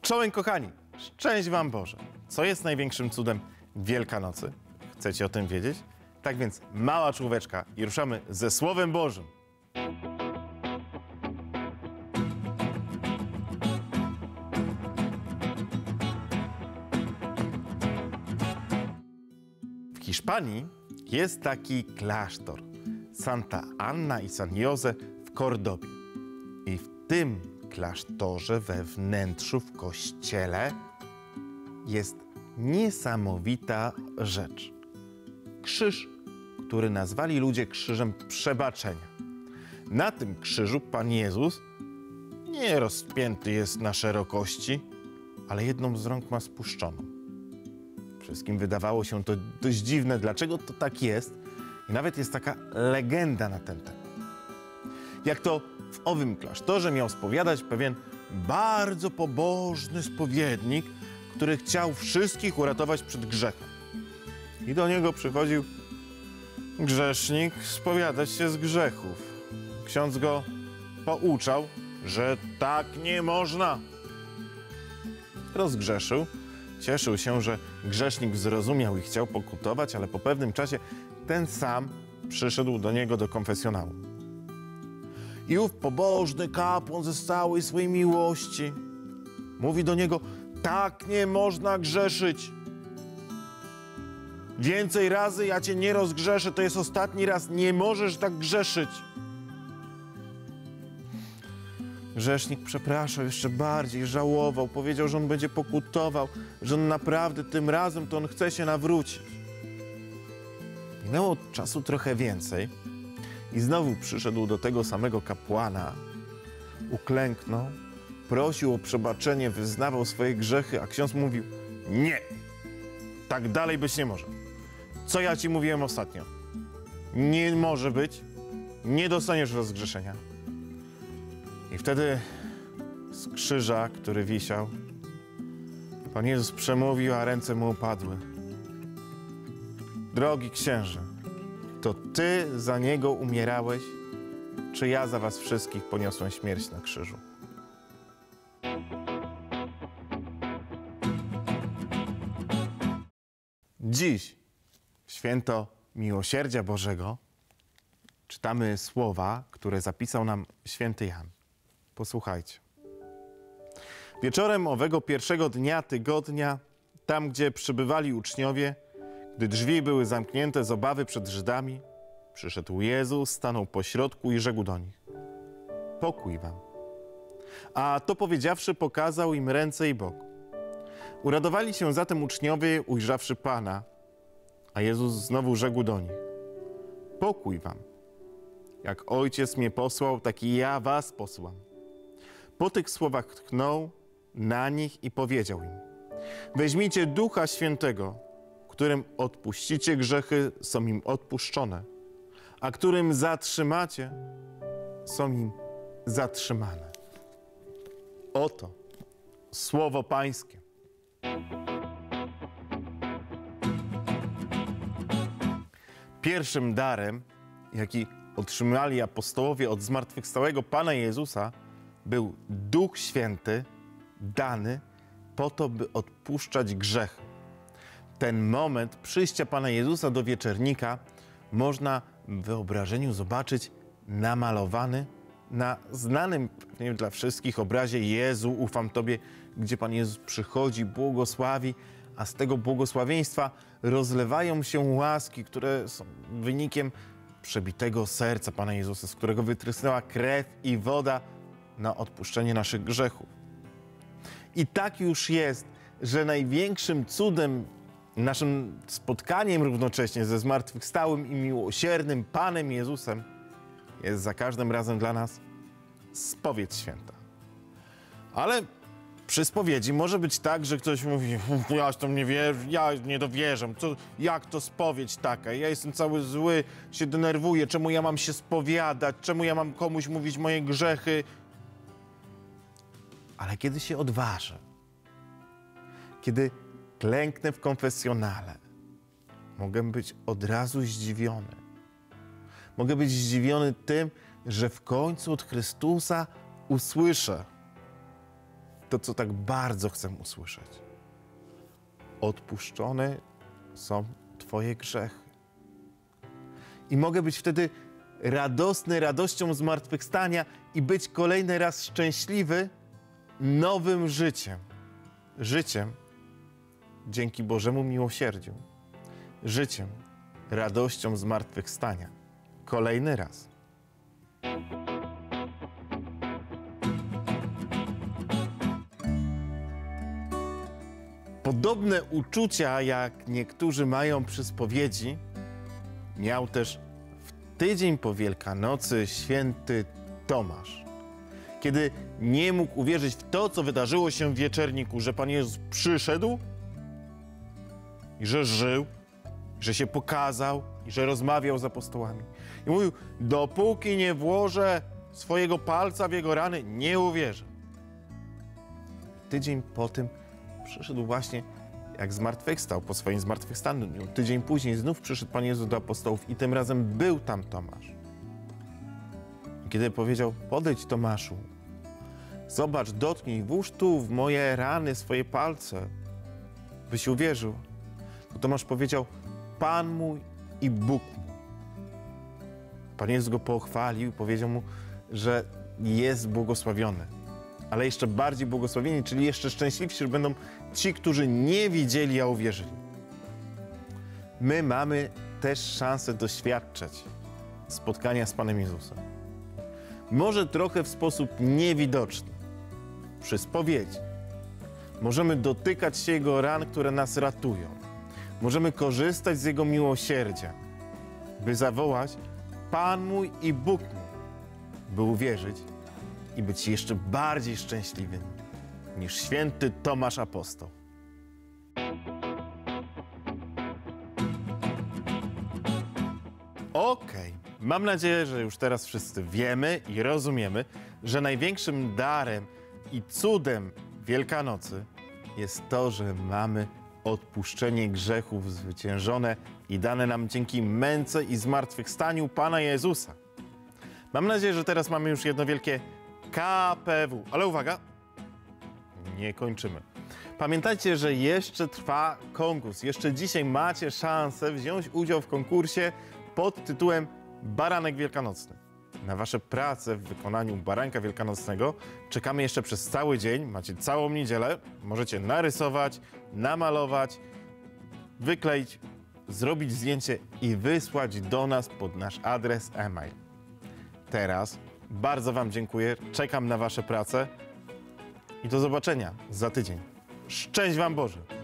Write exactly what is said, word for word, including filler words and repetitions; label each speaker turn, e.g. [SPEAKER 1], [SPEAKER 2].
[SPEAKER 1] Czołem kochani, szczęść wam Boże. Co jest największym cudem Wielkanocy? Chcecie o tym wiedzieć? Tak więc mała czołóweczka i ruszamy ze Słowem Bożym. W Hiszpanii jest taki klasztor Santa Anna i San Jose w Kordobie. I w tym klasztorze, we wnętrzu, w kościele jest niesamowita rzecz. Krzyż, który nazwali ludzie krzyżem przebaczenia. Na tym krzyżu Pan Jezus nie rozpięty jest na szerokości, ale jedną z rąk ma spuszczoną. Wszystkim wydawało się to dość dziwne, dlaczego to tak jest. I nawet jest taka legenda na ten temat. Jak to w owym klasztorze miał spowiadać pewien bardzo pobożny spowiednik, który chciał wszystkich uratować przed grzechem. I do niego przychodził grzesznik spowiadać się z grzechów. Ksiądz go pouczał, że tak nie można. Rozgrzeszył, cieszył się, że grzesznik zrozumiał i chciał pokutować, ale po pewnym czasie ten sam przyszedł do niego do konfesjonału. I ów pobożny kapłan ze całej swojej miłości mówi do niego: tak nie można grzeszyć. Więcej razy ja cię nie rozgrzeszę, to jest ostatni raz, nie możesz tak grzeszyć. Grzesznik przepraszał jeszcze bardziej, żałował, powiedział, że on będzie pokutował, że on naprawdę tym razem to on chce się nawrócić. Minęło czasu trochę więcej i znowu przyszedł do tego samego kapłana, uklęknął, prosił o przebaczenie, wyznawał swoje grzechy, a ksiądz mówił: nie, tak dalej być nie może. Co ja ci mówiłem ostatnio? Nie może być, nie dostaniesz rozgrzeszenia. I wtedy z krzyża, który wisiał, Pan Jezus przemówił, a ręce mu upadły: drogi księże, to ty za niego umierałeś, czy ja za was wszystkich poniosłem śmierć na krzyżu? Dziś, w święto Miłosierdzia Bożego, czytamy słowa, które zapisał nam święty Jan. Posłuchajcie. Wieczorem owego pierwszego dnia tygodnia, tam gdzie przybywali uczniowie, gdy drzwi były zamknięte z obawy przed Żydami, przyszedł Jezus, stanął pośrodku i rzekł do nich: pokój wam. A to powiedziawszy, pokazał im ręce i bok. Uradowali się zatem uczniowie, ujrzawszy Pana, a Jezus znowu rzekł do nich: pokój wam. Jak Ojciec mnie posłał, tak i ja was posłam. Po tych słowach tknął na nich i powiedział im: weźmijcie Ducha Świętego, którym odpuścicie grzechy, są im odpuszczone, a którym zatrzymacie, są im zatrzymane. Oto słowo Pańskie. Pierwszym darem, jaki otrzymali apostołowie od zmartwychwstałego Pana Jezusa, był Duch Święty dany po to, by odpuszczać grzechy. Ten moment przyjścia Pana Jezusa do wieczernika można w wyobrażeniu zobaczyć namalowany na znanym pewnie dla wszystkich obrazie Jezu, ufam Tobie, gdzie Pan Jezus przychodzi, błogosławi, a z tego błogosławieństwa rozlewają się łaski, które są wynikiem przebitego serca Pana Jezusa, z którego wytrysnęła krew i woda na odpuszczenie naszych grzechów. I tak już jest, że największym cudem, naszym spotkaniem równocześnie ze zmartwychwstałym i miłosiernym Panem Jezusem jest za każdym razem dla nas spowiedź święta. Ale przy spowiedzi może być tak, że ktoś mówi: ja w to nie wierzę, ja nie dowierzam, co, jak to spowiedź taka, ja jestem cały zły, się denerwuję, czemu ja mam się spowiadać, czemu ja mam komuś mówić moje grzechy. Ale kiedy się odważę, kiedy klęknę w konfesjonale, mogę być od razu zdziwiony. Mogę być zdziwiony tym, że w końcu od Chrystusa usłyszę: to, co tak bardzo chcę usłyszeć. Odpuszczone są Twoje grzechy. I mogę być wtedy radosny radością zmartwychwstania i być kolejny raz szczęśliwy nowym życiem. Życiem dzięki Bożemu miłosierdziu. Życiem, radością zmartwychwstania. Kolejny raz. Podobne uczucia, jak niektórzy mają przy spowiedzi, miał też w tydzień po Wielkanocy święty Tomasz. Kiedy nie mógł uwierzyć w to, co wydarzyło się w wieczerniku, że Pan Jezus przyszedł i że żył, że się pokazał i że rozmawiał z apostołami. I mówił, dopóki nie włożę swojego palca w jego rany, nie uwierzę. Tydzień po tym przyszedł właśnie, jak zmartwychwstał po swoim zmartwychwstaniu. Tydzień później znów przyszedł Pan Jezus do apostołów i tym razem był tam Tomasz. I kiedy powiedział, podejdź Tomaszu, zobacz, dotknij, włóż tu w moje rany swoje palce, byś uwierzył. To Tomasz powiedział, Pan mój i Bóg mój. Pan Jezus go pochwalił i powiedział mu, że jest błogosławiony. Ale jeszcze bardziej błogosławieni, czyli jeszcze szczęśliwsi będą ci, którzy nie widzieli, a uwierzyli. My mamy też szansę doświadczać spotkania z Panem Jezusem. Może trochę w sposób niewidoczny, przy spowiedzi. Możemy dotykać się Jego ran, które nas ratują. Możemy korzystać z Jego miłosierdzia, by zawołać Pan mój i Bóg mój, by uwierzyć i być jeszcze bardziej szczęśliwym niż święty Tomasz Apostoł. Okej, mam nadzieję, że już teraz wszyscy wiemy i rozumiemy, że największym darem i cudem Wielkanocy jest to, że mamy odpuszczenie grzechów zwyciężone i dane nam dzięki męce i zmartwychwstaniu Pana Jezusa. Mam nadzieję, że teraz mamy już jedno wielkie K P W. Ale uwaga, nie kończymy. Pamiętajcie, że jeszcze trwa konkurs. Jeszcze dzisiaj macie szansę wziąć udział w konkursie pod tytułem Baranek Wielkanocny. Na wasze prace w wykonaniu baranka wielkanocnego czekamy jeszcze przez cały dzień. Macie całą niedzielę. Możecie narysować, namalować, wykleić, zrobić zdjęcie i wysłać do nas pod nasz adres e-mail. Teraz bardzo wam dziękuję. Czekam na wasze prace i do zobaczenia za tydzień. Szczęść wam Boże!